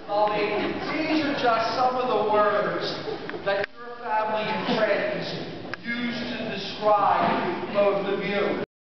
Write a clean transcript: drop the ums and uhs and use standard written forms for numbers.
Loving, these are just some of the words that your family and friends use to describe both of you.